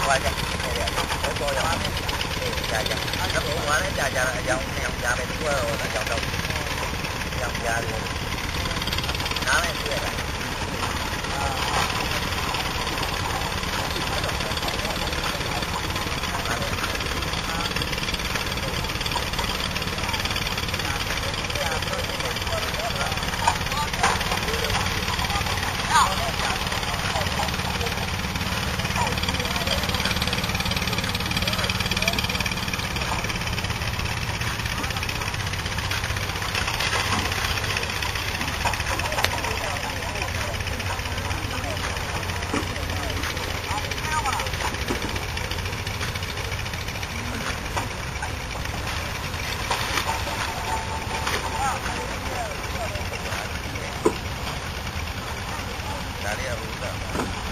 qua cho để coi là dạ dạ nó cũng quá đấy dạ dạ dòng dạ này cũng là dòng đâu dòng dạ thì nó này kia là Dari Abu Dhabi.